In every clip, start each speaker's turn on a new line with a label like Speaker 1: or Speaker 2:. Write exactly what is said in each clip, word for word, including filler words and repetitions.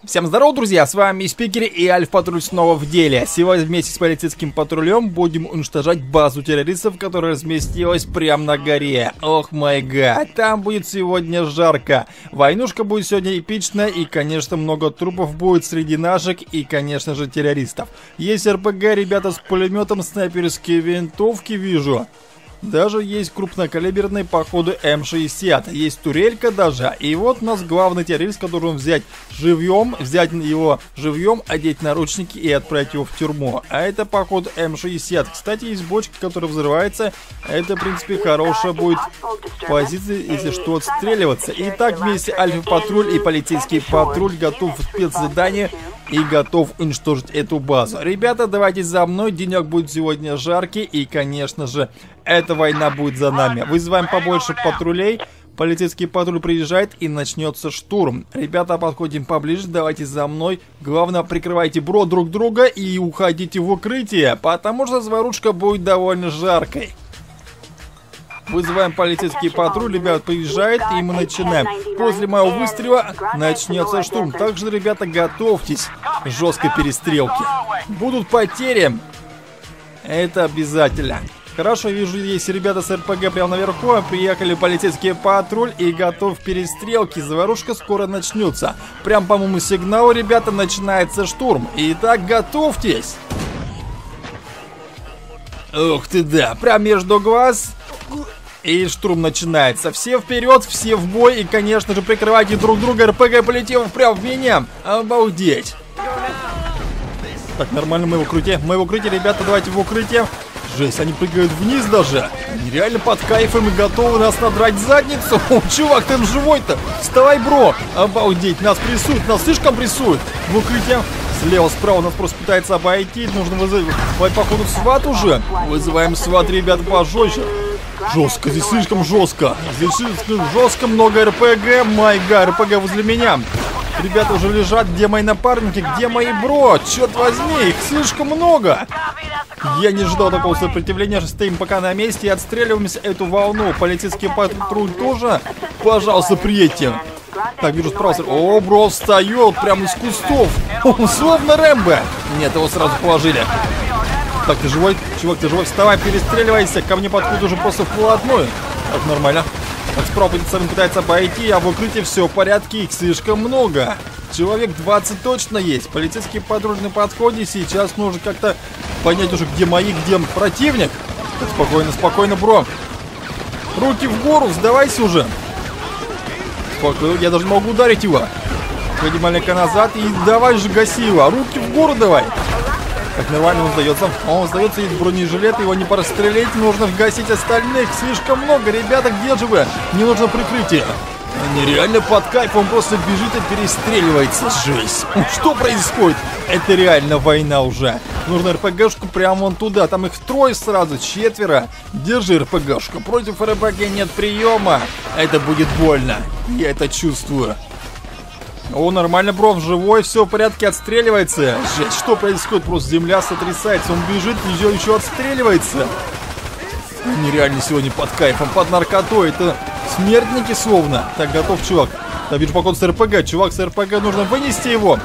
Speaker 1: Всем здорово, друзья, с вами Спикер и Альфа-Патруль снова в деле. Сегодня вместе с полицейским патрулем будем уничтожать базу террористов, которая разместилась прямо на горе. Ох май гад, там будет сегодня жарко. Войнушка будет сегодня эпичная и, конечно, много трупов будет среди наших и, конечно же, террористов. Есть эр пэ гэ, ребята, с пулеметом, снайперские винтовки вижу. Даже есть крупнокалиберный, походу, эм шестьдесят. Есть турелька даже. И вот у нас главный террорист, который взять живьем, взять его живьем, одеть наручники и отправить его в тюрьму. А это, походу, эм шестьдесят. Кстати, есть бочка, которая взрывается. Это, в принципе, хорошая будет позиция, если что, отстреливаться. Итак, вместе Альфа-Патруль и полицейский патруль готов в спецзадание и готов уничтожить эту базу. Ребята, давайте за мной. Денек будет сегодня жаркий. И, конечно же, эта война будет за нами. Вызываем побольше патрулей. Полицейский патруль приезжает и начнется штурм. Ребята, подходим поближе. Давайте за мной. Главное, прикрывайте бро друг друга и уходите в укрытие, потому что заварушка будет довольно жаркой. Вызываем полицейский патруль, ребят, приезжает, и мы начинаем. После моего выстрела начнется штурм. Также, ребята, готовьтесь к жесткой перестрелке. Будут потери. Это обязательно. Хорошо, вижу, есть ребята с эр пэ гэ прямо наверху. Приехали полицейский патруль и готов к перестрелке. Заварушка скоро начнется. Прям по моему сигналу, ребята, начинается штурм. Итак, готовьтесь. Ух ты, да, прям между глаз. И штурм начинается. Все вперед, все в бой. И, конечно же, прикрывайте друг друга. эр пэ гэ полетел прямо в меня. Обалдеть. Так, нормально, мы в укрытии. Мы в укрытии, ребята, давайте в укрытие. Жесть, они прыгают вниз даже. Они реально под кайфом и готовы нас надрать задницу. О, чувак, ты живой-то? Вставай, бро. Обалдеть, нас прессуют, нас слишком прессуют. В укрытие. Слева, справа нас просто пытается обойти. Нужно вызывать, походу, сват уже. Вызываем сват, ребят, пожестче. Жестко, здесь слишком жестко. Здесь слишком жестко, много эр пэ гэ. Майга, эр пэ гэ возле меня. Ребята уже лежат. Где мои напарники? Где мои бро? Черт возьми, их слишком много. Я не ждал такого сопротивления. Стоим пока на месте и отстреливаемся эту волну. Полицейский патруль тоже. Пожалуйста, приедьте. Так, вижу справа. О, бро, встает прямо из кустов. Он словно Рэмбо. Нет, его сразу положили. Так, ты живой? Чувак, ты живой? Вставай, перестреливайся. Ко мне подходит уже просто вплотную. Так, нормально. Так, справа пытается обойти, а в укрытии все в порядке, их слишком много. Человек двадцать точно есть. Полицейский патруль на подходе. Сейчас нужно как-то понять уже, где мои, где противник. Так, спокойно, спокойно, бро. Руки в гору, сдавайся уже. Спокойно, я даже могу ударить его. Пойди маленько назад и давай же гаси его. Руки в гору давай. Так, нормально он сдается. Он сдается, есть бронежилет, его не прострелить, нужно гасить остальных. Слишком много, ребята, где же вы? Мне нужно прикрытие. Они реально под кайфом, просто бежит и перестреливается. Жесть. Что происходит? Это реально война уже. Нужно эр пэ гэшку прямо вон туда. Там их трое сразу, четверо. Держи эр пэ гэшку. Против эр пэ гэ нет приема. Это будет больно. Я это чувствую. О, нормально, бро, живой, все в порядке, отстреливается. Жесть, что происходит? Просто земля сотрясается. Он бежит, еще, еще отстреливается. Они реально сегодня под кайфом, под наркотой. Это смертники словно. Так, готов, чувак. Так, вижу походу с эр пэ гэ. Чувак, с эр пэ гэ нужно вынести его.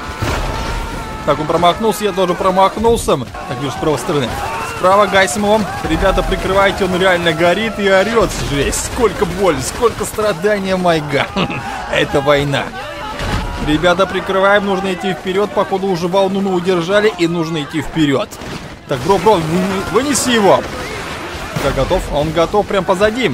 Speaker 1: Так, он промахнулся, я тоже промахнулся. Так, вижу с правой стороны. Справа гасим его. Ребята, прикрывайте, он реально горит и орет. Жесть, сколько боли, сколько страдания, майга. Это война. Ребята, прикрываем, нужно идти вперед. Походу уже волну мы удержали и нужно идти вперед. Так, бро, бро, вынеси его. Так, готов? Он готов прям позади.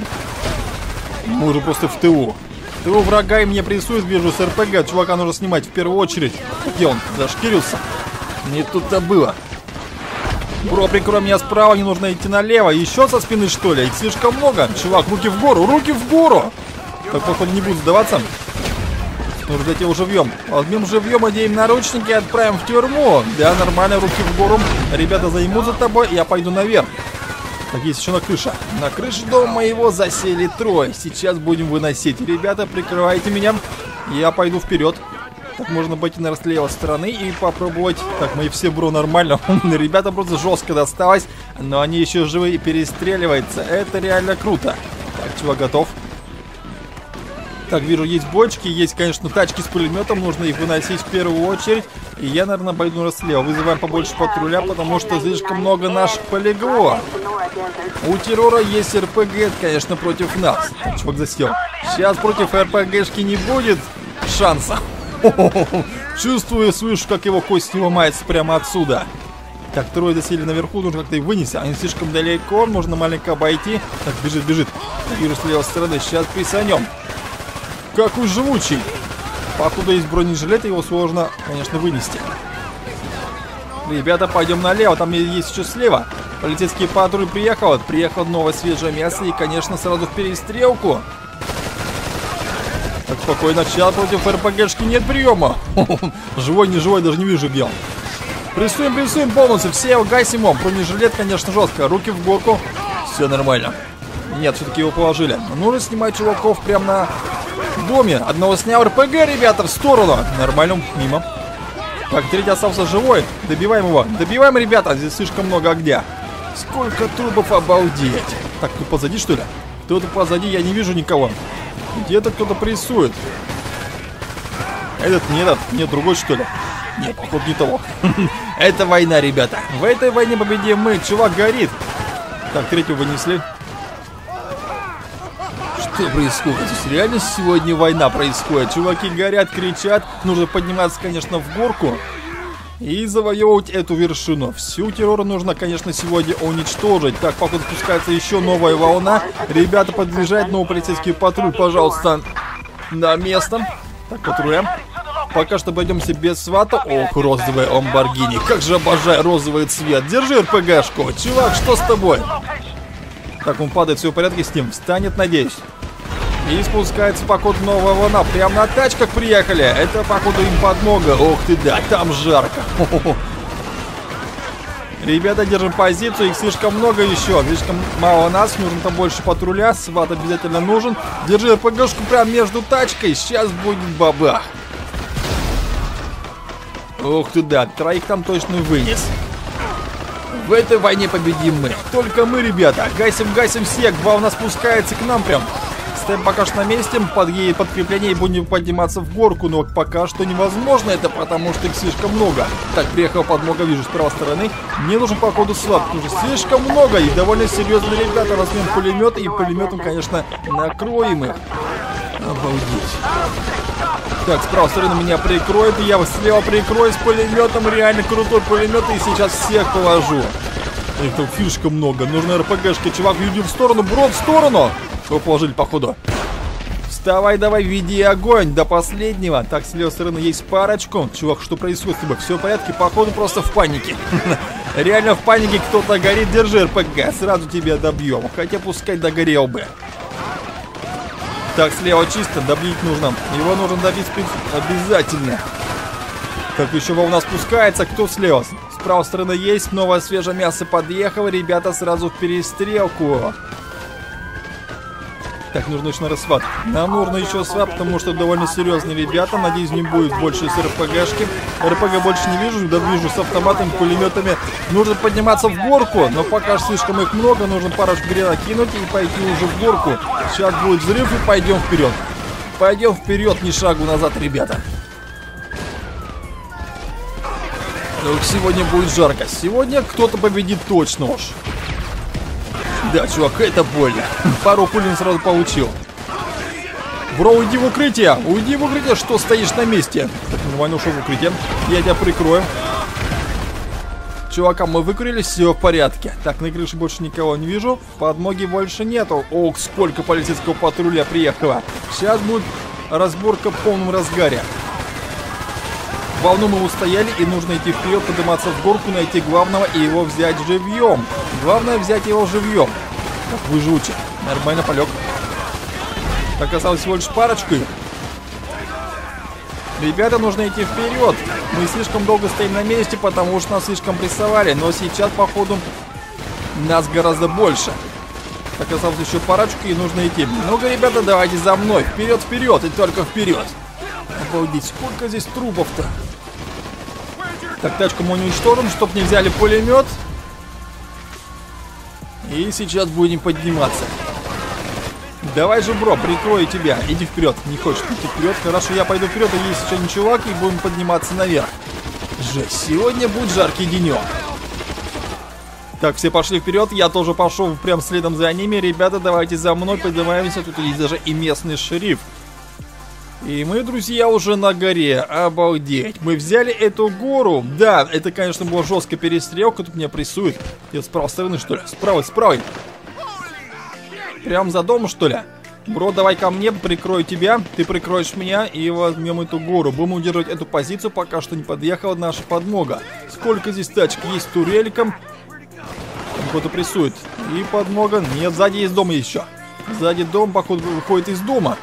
Speaker 1: Мы уже просто в тылу. В тылу врага и мне прессует, вижу с эр пэ гэ. Чувака нужно снимать в первую очередь. Где он? Зашкирился. Не тут-то было. Бро, прикрой меня справа, не нужно идти налево. Еще со спины, что ли? Их слишком много. Чувак, руки в гору, руки в гору. Так, походу, не буду сдаваться. Нужно дать его живьем. Возьмем живьем, оденем наручники и отправим в тюрьму. Да, нормально, руки в гору. Ребята займут за тобой, я пойду наверх. Так, есть еще на крыше. На крыше дома моего засели трое. Сейчас будем выносить. Ребята, прикрывайте меня. Я пойду вперед. Так, можно пойти на с левой стороны и попробовать. Так, мои все, бро, нормально. Ребята просто жестко досталось. Но они еще живы и перестреливаются. Это реально круто. Так, чувак, готов. Так, вижу, есть бочки, есть, конечно, тачки с пулеметом, нужно их выносить в первую очередь. И я, наверное, пойду слева. Вызываем побольше патруля, потому что слишком много наших полегло. У террора есть эр пэ гэ, конечно, против нас. Чувак засел. Сейчас против эр пэ гэшки не будет шанса. Чувствую, слышу, как его кость не ломается прямо отсюда. Так, трое засели наверху, нужно как-то их вынести. Они слишком далеко, можно маленько обойти. Так, бежит, бежит. Вижу с левой стороны, сейчас присанем. Какой живучий. Походу есть бронежилет, его сложно, конечно, вынести. Ребята, пойдем налево, там есть еще слева. Полицейский патруль приехал, приехал новое свежее мясо и, конечно, сразу в перестрелку. Так, спокойно, начало, против эр пэ гэшки нет приема. Живой, не живой, даже не вижу, где он. Прессуем, прессуем полностью, все его гасим. Бронежилет, конечно, жестко, руки в горку. Все нормально. Нет, все-таки его положили. Нужно снимать чуваков прямо на доме. Одного снял эр пэ гэ, ребята, в сторону. Нормально, мимо. Так, третий остался живой. Добиваем его. Добиваем, ребята, здесь слишком много огня. Сколько трубов, обалдеть. Так, тут позади, что ли? Кто-то позади, я не вижу никого. Где-то кто-то прессует. Этот не этот, нет, другой, что ли? Нет, походу не того. Это война, ребята. В этой войне победим мы. Чувак горит. Так, третьего вынесли. Что происходит? Здесь реально сегодня война происходит. Чуваки горят, кричат. Нужно подниматься, конечно, в горку и завоевывать эту вершину. Всю террора нужно, конечно, сегодня уничтожить. Так, походу спускается еще новая волна. Ребята, подъезжает новый полицейский патруль, пожалуйста, на место. Так, патрулям. Пока что обойдемся без свата. Ох, розовая ламборгини. Как же обожаю розовый цвет. Держи эр пэ гэшку. Чувак, что с тобой? Так, он падает, все в порядке с ним. Встанет, надеюсь. И спускается, походу, новая волна. Прям на тачках приехали. Это, походу, им подмога. Ох ты, да, там жарко. Хо-хо-хо. Ребята, держим позицию. Их слишком много еще. Слишком мало нас. Нужно там больше патруля. Сват обязательно нужен. Держи эр пэ гэшку прям между тачкой. Сейчас будет бабах. Ух ты, да, троих там точно вынес. В этой войне победим мы. Только мы, ребята. Гасим, гасим всех. Волна спускается к нам прям. Стоим пока что на месте. Подъедет подкрепление и будем подниматься в горку. Но пока что невозможно это, потому что их слишком много. Так, приехала подмога, вижу с правой стороны. Мне нужен, походу, слаб. Уже слишком много. И довольно серьезные ребята. Возьмем пулемет. И пулеметом, конечно, накроем их. Обалдеть. Так, с правой стороны меня прикроет, и я слева прикрою с пулеметом. Реально крутой пулемет, и сейчас всех положу. Их там слишком много. Нужно эр пэ гэшки. Чувак, веди в сторону, бро, в сторону. Его положили, походу. Вставай, давай, веди огонь до последнего. Так, с левой стороны есть парочку. Чувак, что происходит с тобой? Все в порядке, походу просто в панике. Реально в панике, кто-то горит. Держи эр пэ гэ, сразу тебя добьем. Хотя пускай догорел бы. Так, слева чисто, добить нужно. Его нужно добить обязательно. Так, еще волна спускается. Кто слева? С правой стороны есть. Новое свежее мясо подъехало. Ребята, сразу в перестрелку. Так, нужно еще на сват. Нам нужно еще сват, потому что довольно серьезные ребята. Надеюсь, не будет больше с эр пэ гэшки. эр пэ гэ больше не вижу, да вижу с автоматами, пулеметами. Нужно подниматься в горку, но пока слишком их много. Нужно парочку гренок кинуть и пойти уже в горку. Сейчас будет взрыв и пойдем вперед. Пойдем вперед, ни шагу назад, ребята. Так, сегодня будет жарко. Сегодня кто-то победит точно уж. Да, чувак, это больно. Пару пуль он сразу получил. Бро, уйди в укрытие. Уйди в укрытие, что стоишь на месте. Так, нормально ушел в укрытие. Я тебя прикрою. Чувакам мы выкурились, все в порядке. Так, на крыше больше никого не вижу. Подмоги больше нету. Ох, сколько полицейского патруля приехало. Сейчас будет разборка в полном разгаре. Волну мы устояли, и нужно идти вперед, подниматься в горку, найти главного и его взять живьем. Главное взять его живьем. Так, выжучи. Нормально полег. Так, осталось всего лишь парочку. Ребята, нужно идти вперед. Мы слишком долго стоим на месте, потому что нас слишком прессовали. Но сейчас, походу, нас гораздо больше. Так, осталось еще парочку, и нужно идти. Ну-ка, ребята, давайте за мной. Вперед, вперед, и только вперед. Обалдеть, сколько здесь трупов-то. Так, тачку мы уничтожим, чтобы не взяли пулемет. И сейчас будем подниматься. Давай же, бро, прикрою тебя. Иди вперед. Не хочешь идти вперед? Хорошо, я пойду вперед, а есть еще один чувак, и будем подниматься наверх. Жесть, сегодня будет жаркий денек. Так, все пошли вперед, я тоже пошел прям следом за ними. Ребята, давайте за мной, поднимаемся. Тут есть даже и местный шериф. И мы, друзья, уже на горе. Обалдеть. Мы взяли эту гору. Да, это, конечно, была жесткая перестрелка. Тут меня прессует. Я с правой стороны, что ли? Справа, справа. Прям за домом, что ли? Бро, давай ко мне, прикрою тебя. Ты прикроешь меня и возьмем эту гору. Будем удерживать эту позицию, пока что не подъехала наша подмога. Сколько здесь тачек есть с турельком? Кто-то прессует. И подмога. Нет, сзади есть дом еще. Сзади дом, походу, выходит из дома.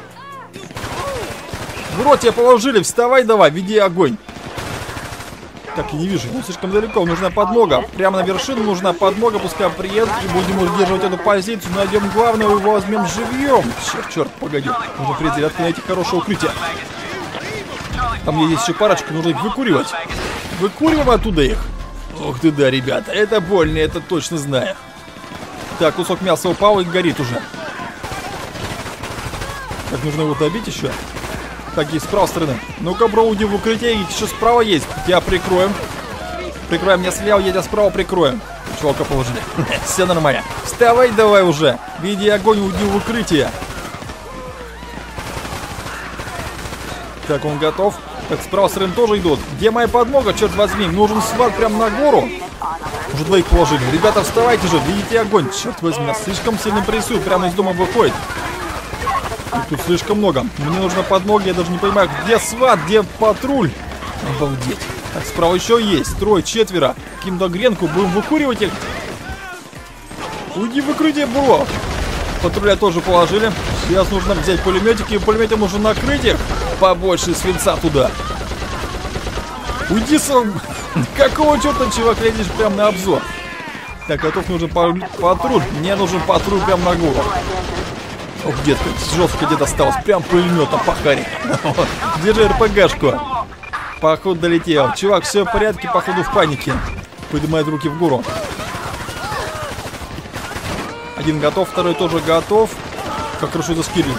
Speaker 1: Бро, тебя положили, вставай давай, веди огонь. Так, я не вижу, ну слишком далеко, нужна подмога. Прямо на вершину нужна подмога, пускай приедет. И будем удерживать эту позицию. Найдем главного и возьмем живьем. Черт, черт, погоди. Нужно перезарядка, найти хорошее укрытие. Там есть еще парочка, нужно их выкуривать. Выкуриваем оттуда их. Ух ты, да, ребята, это больно, это точно знаю. Так, кусок мяса упал и горит уже. Так, нужно его добить еще. Так, и с правой стороны. Ну-ка, бро, уйди в укрытие, их еще справа есть. Тебя прикроем. Прикроем меня слева, я тебя справа прикроем. Чувака положили. Все нормально. Вставай давай уже. Веди огонь, уйди в укрытие. Так, он готов. Так, с правой стороны тоже идут. Где моя подмога, черт возьми? Нужен сват прям на гору. Уже двоих положили. Ребята, вставайте же, видите огонь. Черт возьми, нас слишком сильно прессует. Прямо из дома выходит. Их тут слишком много. Мне нужна подмога, я даже не понимаю, где сват, где патруль. Обалдеть. Так, справа еще есть. Трое, четверо. Каким-то гренку. Будем выкуривать их. Уйди в укрытие, бро. Патруля тоже положили. Сейчас нужно взять пулеметик, и пулеметом нужно накрыть их. Побольше свинца туда. Уйди сам. Какого черта, чувак, лезешь прям на обзор? Так, готов, нужен патруль. Мне нужен патруль прям на гору. Ох, детка, жестко где досталось. Прям пулеметом по харе. Держи РПГшку. Походу долетел. Чувак, все в порядке, походу в панике. Поднимает руки в гору. Один готов, второй тоже готов. Как хорошо заскирили.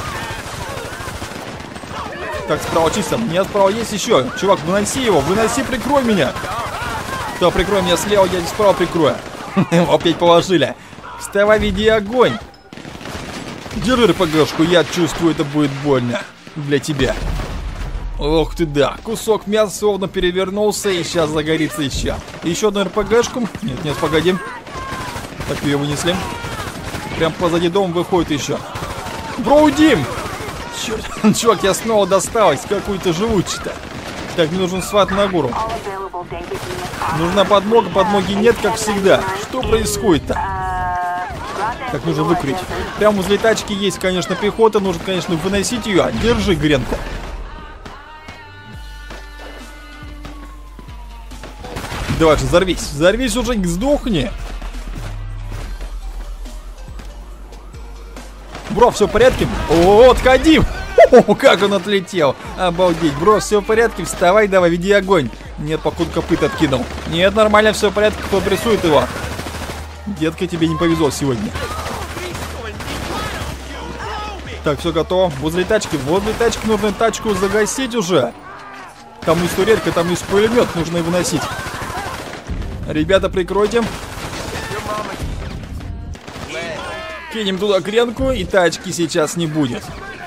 Speaker 1: Так, справа чисто. Нет, справа есть еще. Чувак, выноси его, выноси, прикрой меня. Да, прикрой меня слева, я здесь справа прикрою. Опять положили. Вставай, веди огонь. Держи РПГшку, я чувствую, это будет больно для тебя. Ох ты да, кусок мяса словно перевернулся и сейчас загорится еще. Еще одну РПГшку. Нет, нет, погоди. Так, ее вынесли. Прям позади дома выходит еще. Бро, уйди! Черт, чувак, я снова досталась. Какой ты живучий-то. Так, мне нужен сват на гору. Нужна подмога, подмоги нет, как всегда. Что происходит-то? Так, нужно выкурить. Прям возле тачки есть, конечно, пехота. Нужно, конечно, выносить ее. Держи гренку. Давай же, взорвись. Взорвись уже, сдохни. Бро, все в порядке? О, отходи. О, как он отлетел. Обалдеть. Бро, все в порядке? Вставай, давай, веди огонь. Нет, походу копыт откинул. Нет, нормально, все в порядке. Кто прессует его? Детка, тебе не повезло сегодня. Так, все готово. Возле тачки. Возле тачки нужно тачку загасить уже. Там есть турелька, там есть пулемет. Нужно его выносить. Ребята, прикройте. Кинем туда гренку, и тачки сейчас не будет.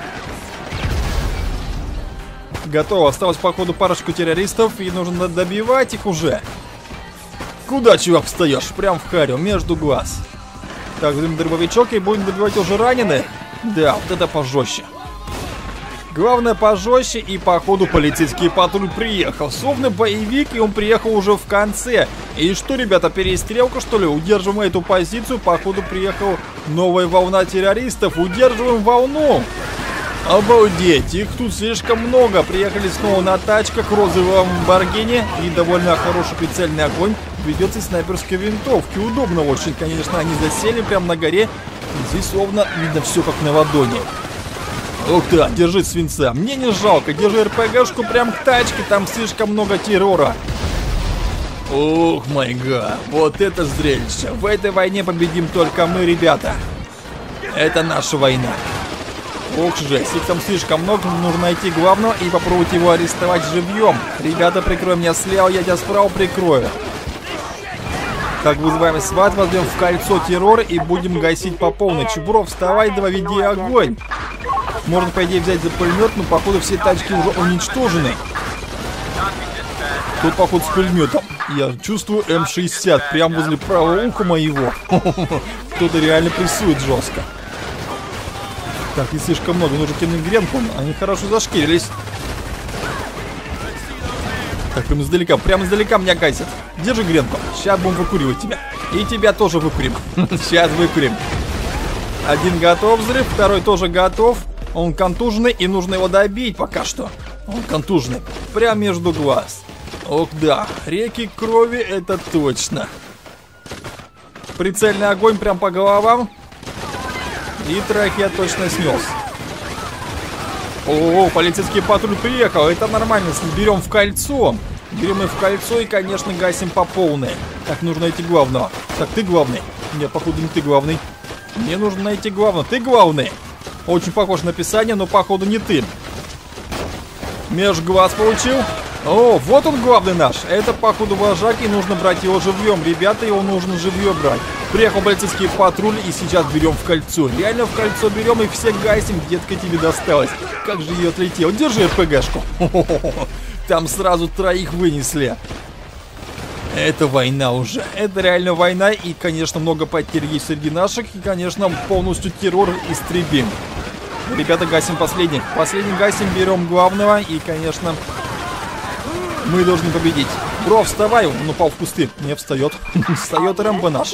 Speaker 1: Готово. Осталось, походу, парочку террористов, и нужно добивать их уже. Куда, чувак, встаешь? Прям в харю, между глаз. Так, возьмем дробовичок и будем добивать уже раненых. Да, вот это пожестче. Главное пожестче, и походу полицейский патруль приехал. Словно боевик, и он приехал уже в конце. И что, ребята, перестрелка, что ли? Удерживаем эту позицию. Походу приехала новая волна террористов. Удерживаем волну. Обалдеть, их тут слишком много. Приехали снова на тачках, розовом Ламборгини. И довольно хороший прицельный огонь ведется из снайперской винтовки. Удобно очень, конечно. Они засели прямо на горе. И здесь словно видно все как на ладони. Ух ты, держи свинца. Мне не жалко, держи РПГшку прям к тачке. Там слишком много террора. Ух, май гад, вот это зрелище. В этой войне победим только мы, ребята. Это наша война. Ох, жесть, их там слишком много, нужно найти главного и попробовать его арестовать живьем. Ребята, прикрой меня слева, я тебя справа прикрою. Так, вызываем сват, возьмем в кольцо террор и будем гасить по полной. Чебуров, вставай, давай, веди огонь. Можно, по идее, взять за пулемет, но, походу, все тачки уже уничтожены. Тут, походу, с пулеметом. Я чувствую эм шестьдесят прямо возле правого уха моего. Кто-то реально прессует жестко. Так, не слишком много, нужно кинуть гренку. Они хорошо зашкирились. Так, прям издалека, прямо издалека меня гасят. Держи гренку, сейчас будем выкуривать тебя. И тебя тоже выкурим. Сейчас выкурим. Один готов взрыв, второй тоже готов. Он контуженный, и нужно его добить пока что. Он контуженный, прямо между глаз. Ох да, реки крови, это точно. Прицельный огонь прям по головам. И троих я точно снес. О, полицейский патруль приехал, это нормально, берем в кольцо. Берем их в кольцо и, конечно, гасим по полной. Так, нужно найти главного. Так, ты главный. Нет, походу не ты главный. Мне нужно найти главного. Ты главный. Очень похож на описание, но походу не ты. Меж глаз получил. О, вот он главный наш. Это походу вожак, и нужно брать его живьем. Ребята, его нужно живьем брать. Приехал полицейский патруль, и сейчас берем в кольцо. Реально в кольцо берем и все гасим. Детка, тебе досталось. Как же ее отлетел. Держи эр пэ гэшку. Там сразу троих вынесли. Это война уже. Это реально война. И, конечно, много потерь есть среди наших. И, конечно, полностью террор истребим. Ребята, гасим последних. Последний гасим, берем главного. И, конечно, мы должны победить. Бро, вставай. Он упал в кусты. Не встает. Встает Рэмбо наш.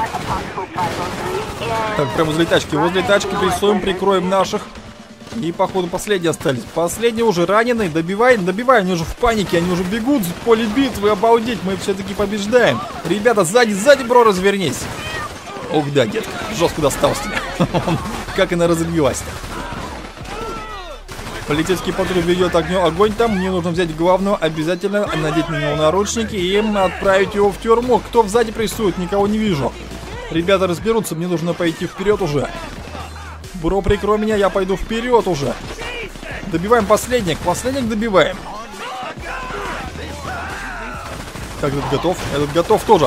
Speaker 1: Так, прямо возле тачки. Возле тачки прессуем, прикроем наших. И, походу, последние остались. Последние уже раненые. Добивай, добивай. Они уже в панике. Они уже бегут с поля битвы. Обалдеть. Мы все-таки побеждаем. Ребята, сзади, сзади, бро, развернись. Ох, да, детка. Жестко досталось тебе. Как она разогрелась-то. Полицейский патруль ведет огнем, огонь там. Мне нужно взять главного. Обязательно надеть на него наручники и отправить его в тюрьму. Кто сзади прессует? Никого не вижу. Ребята разберутся. Мне нужно пойти вперед уже. Бро, прикрой меня, я пойду вперед уже. Добиваем последних, последних добиваем. Так, этот готов, этот готов тоже.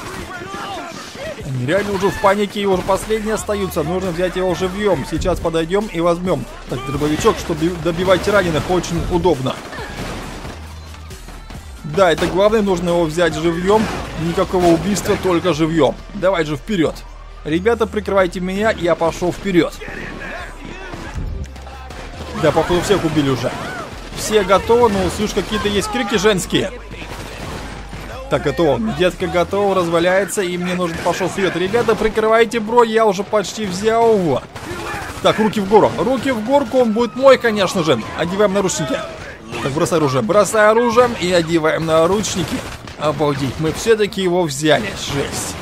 Speaker 1: Они реально уже в панике, и уже последние остаются. Нужно взять его живьем. Сейчас подойдем и возьмем. Так, дробовичок, чтобы добивать раненых, очень удобно. Да, это главное, нужно его взять живьем. Никакого убийства, только живьем. Давай же вперед. Ребята, прикрывайте меня, я пошел вперед. Да, походу всех убили уже. Все готовы, но слышь, какие-то есть крики женские. Так, готово. Детка готова, разваляется, и мне нужно пошел вперед. Ребята, прикрывайте, бро, я уже почти взял его. Так, руки в гору. Руки в горку, он будет мой, конечно же. Одеваем наручники. Так, бросай оружие. Бросай оружие и одеваем наручники. Обалдеть, мы все-таки его взяли. Жесть.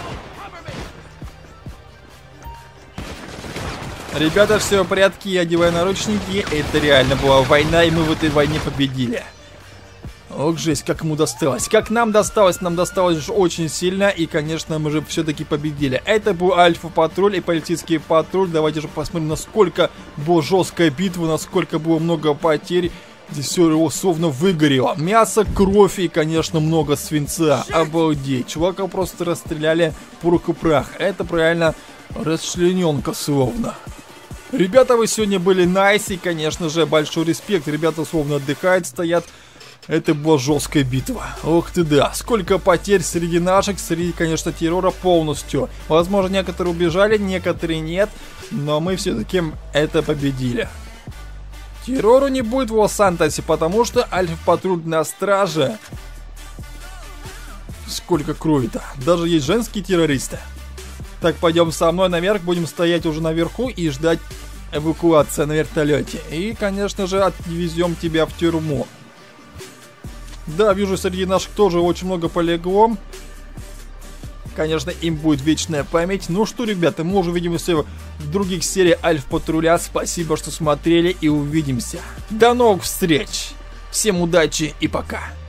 Speaker 1: Ребята, все в порядке, я одеваю наручники. Это реально была война, и мы в этой войне победили. Ох, жесть, как ему досталось. Как нам досталось, нам досталось очень сильно. И, конечно, мы же все-таки победили. Это был Альфа-патруль и полицейский патруль. Давайте же посмотрим, насколько была жесткая битва, насколько было много потерь. Здесь все его словно выгорело. Мясо, кровь и, конечно, много свинца. Обалдеть. Чувака просто расстреляли пух и прах. Это правильно расчлененка словно. Ребята, вы сегодня были найс, и, конечно же, большой респект. Ребята словно отдыхают, стоят. Это была жесткая битва. Ох ты да. Сколько потерь среди наших, среди, конечно, террора полностью. Возможно, некоторые убежали, некоторые нет. Но мы все-таки это победили. Террору не будет в Лос-Сантосе, потому что Альфа-патруль на страже. Сколько крови-то. Даже есть женские террористы. Так, пойдем со мной наверх, будем стоять уже наверху и ждать эвакуации на вертолете. И, конечно же, отвезем тебя в тюрьму. Да, вижу, среди наших тоже очень много полегло. Конечно, им будет вечная память. Ну что, ребята, мы уже увидимся в других сериях Альфа-патруля. Спасибо, что смотрели, и увидимся. До новых встреч. Всем удачи и пока.